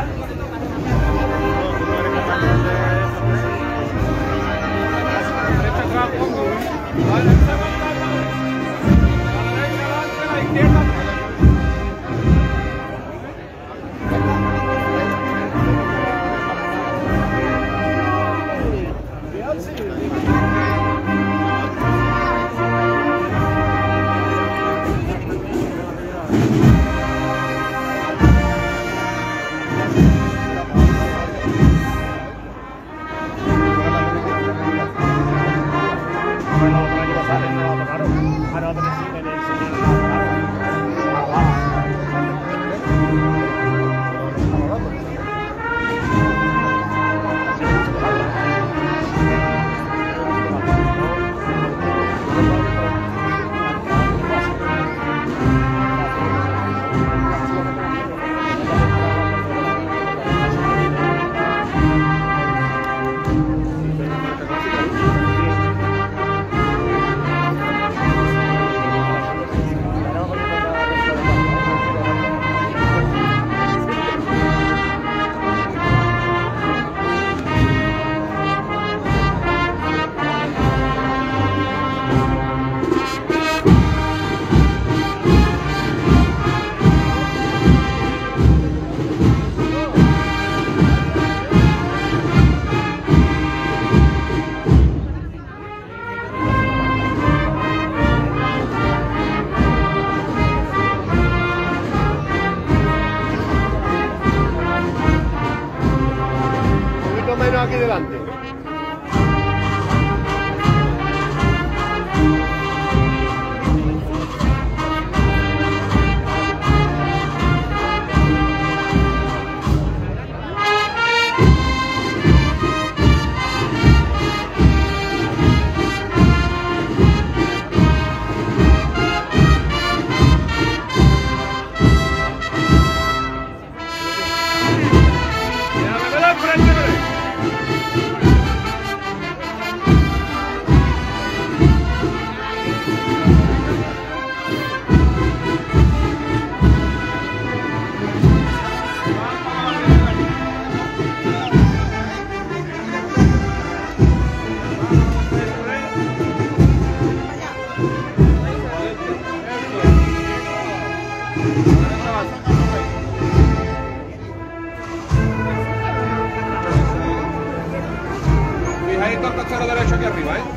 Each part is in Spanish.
Aquí delante. Fijadito el costero derecho aquí arriba, ¿eh?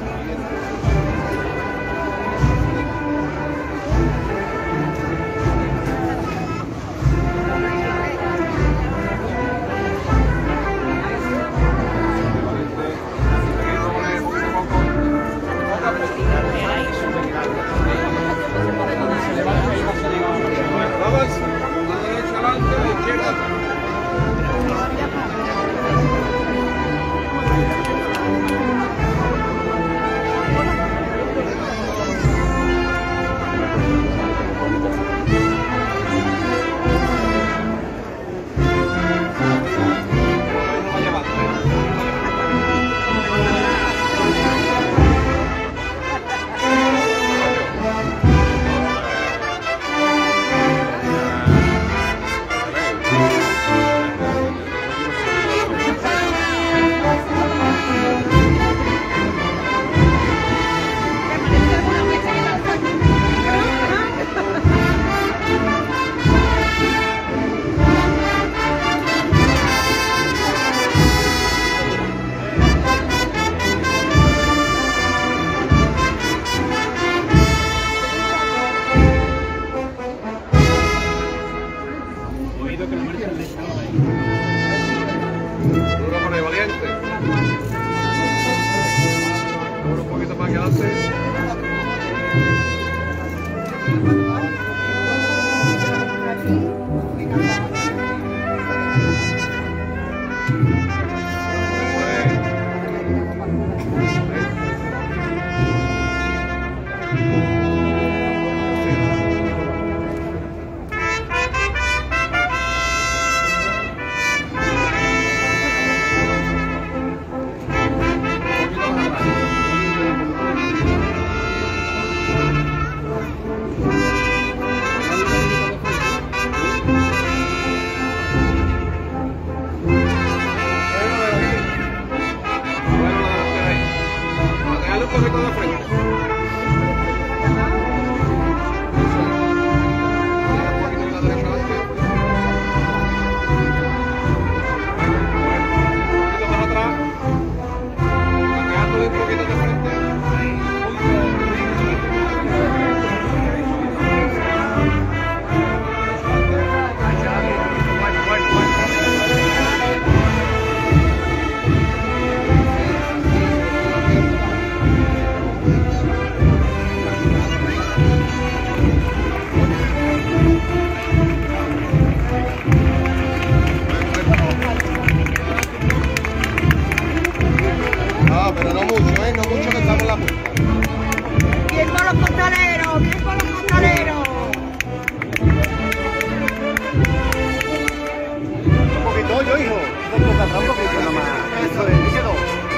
atrás un poquito nomás. Eso es, ¿y quedó?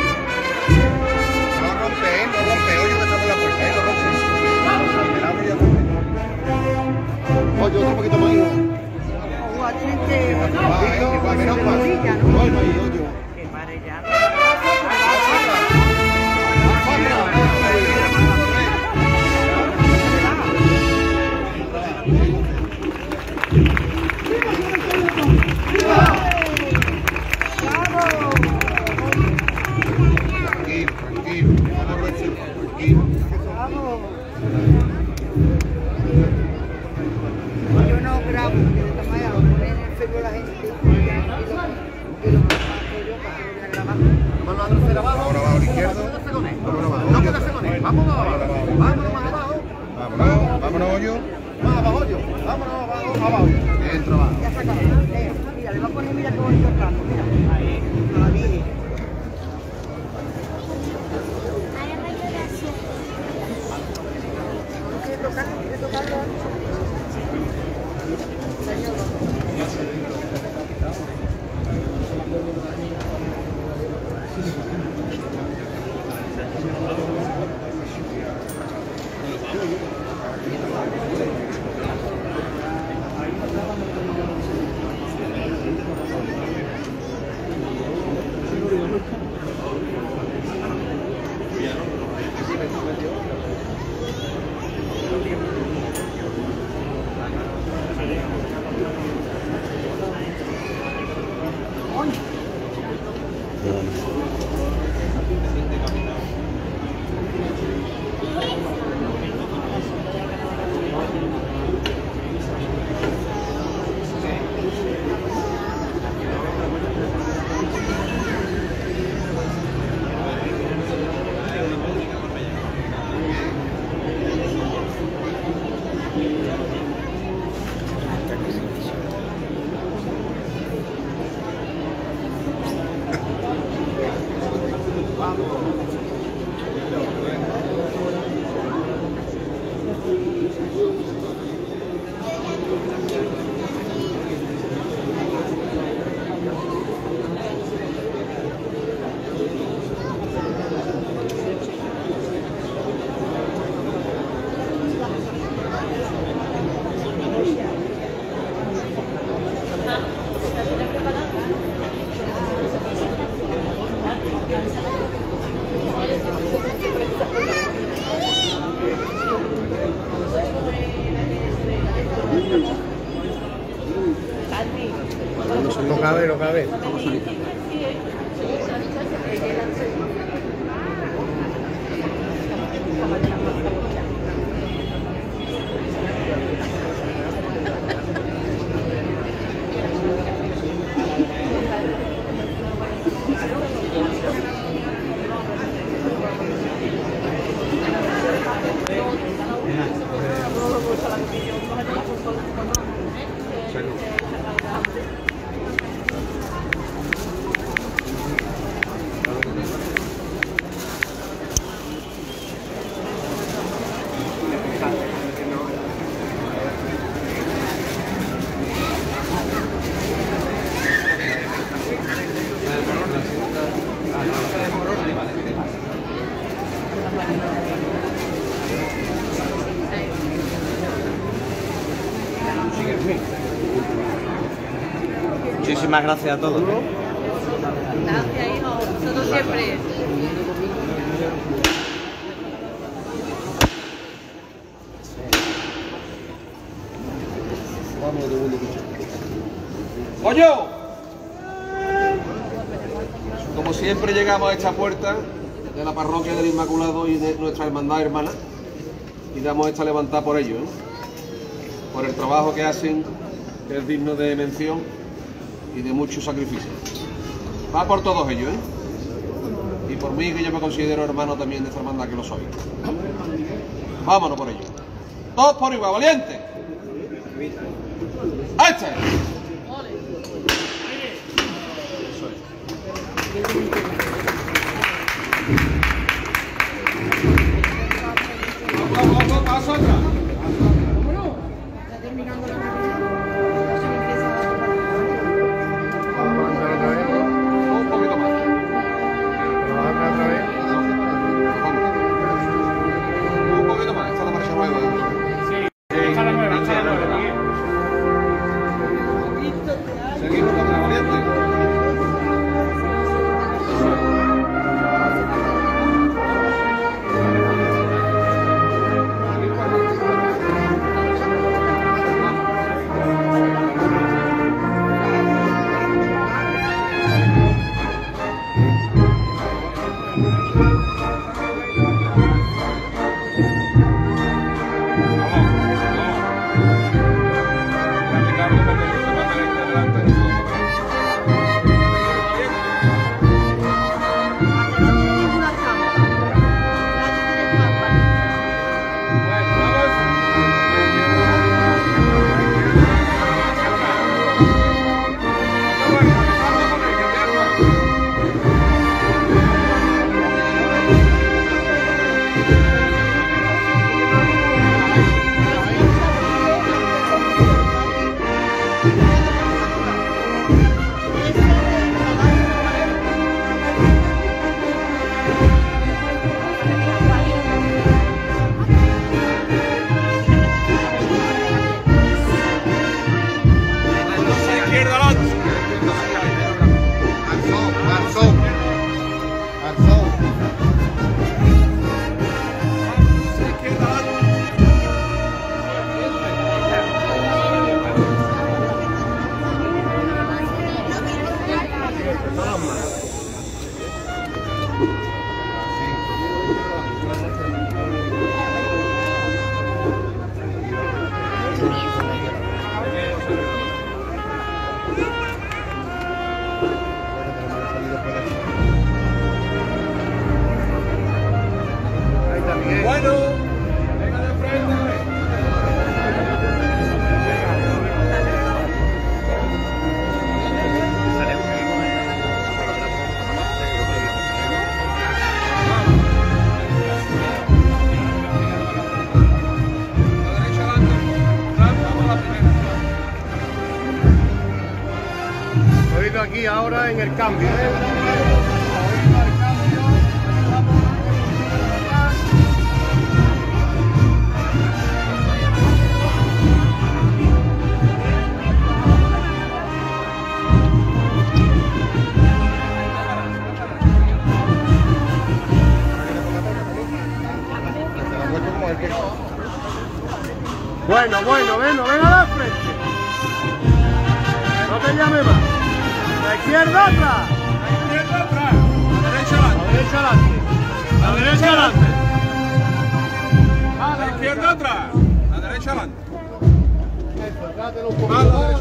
No rompe, oye, que está por la puerta, no rompe. El abre ya también. Oye, otro poquito más, hijo. Bueno, ahí, oye. Tranquilo, vamos a reservar, tranquilo. Yo no grabo, porque de esta manera lo ponen en el Facebook la gente y lo paso yo para que lo viera grabando. Mano la trasera abajo. Ahora va a la izquierda. No puede ser con él. Vámonos abajo. Vámonos más abajo. Vámonos, hoyo. Más abajo, yo. Vámonos abajo. Dentro abajo. Ya se acabó. Mira, le voy a poner, mira qué bonito el plato, mira. Ahí. Ahí. ¿Quiere tocarlo? No cabe. Muchísimas gracias a todos. Gracias, hijo. Nosotros siempre. ¡Oyo! Como siempre llegamos a esta puerta de la parroquia del Inmaculado y de nuestra hermandad hermana y damos esta levantada por ellos, por el trabajo que hacen, que es digno de mención y de mucho sacrificio. Va por todos ellos, y por mí, que yo me considero hermano también de esta hermandad, que lo soy. Vámonos por ello. Todos por igual, valientes. ¡Este! Vamos, paso atrás. Está terminando la Aquí ahora en el cambio, Bueno, ven a la frente. No te llame más. La izquierda atrás. La izquierda atrás. La derecha adelante. La derecha adelante. La izquierda atrás. La derecha adelante.